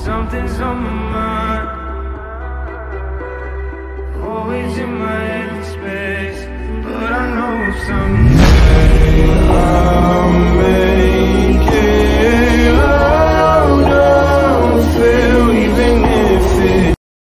Something's on my mind, always in my head space, but I know something.